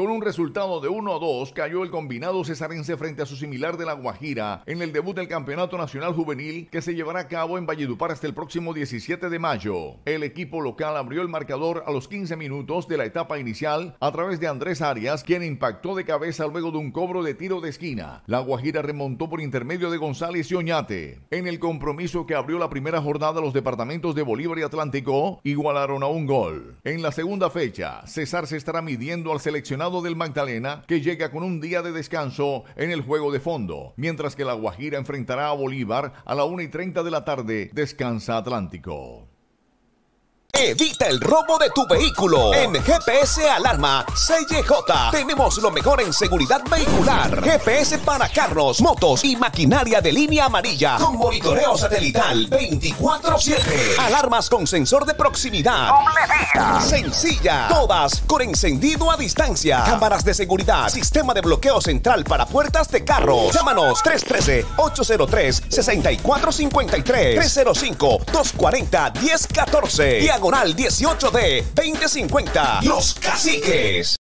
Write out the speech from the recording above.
Con un resultado de 1-2 cayó el combinado cesarense frente a su similar de La Guajira en el debut del Campeonato Nacional Juvenil que se llevará a cabo en Valledupar hasta el próximo 17 de mayo. El equipo local abrió el marcador a los 15 minutos de la etapa inicial a través de Andrés Arias, quien impactó de cabeza luego de un cobro de tiro de esquina. La Guajira remontó por intermedio de González y Oñate. En el compromiso que abrió la primera jornada, los departamentos de Bolívar y Atlántico igualaron a un gol. En la segunda fecha, Cesar se estará midiendo al seleccionado del Magdalena, que llega con un día de descanso en el juego de fondo, mientras que La Guajira enfrentará a Bolívar a la 1:30 de la tarde. Descansa Atlántico. Evita el robo de tu vehículo. En GPS Alarma CJ tenemos lo mejor en seguridad vehicular. GPS para carros, motos y maquinaria de línea amarilla con monitoreo satelital 24/7. Alarmas con sensor de proximidad. Sencilla. Todas con encendido a distancia. Cámaras de seguridad. Sistema de bloqueo central para puertas de carros. Llámanos 313-803-6453. 305-240-1014. Diagonal 18D 2050. Los Caciques.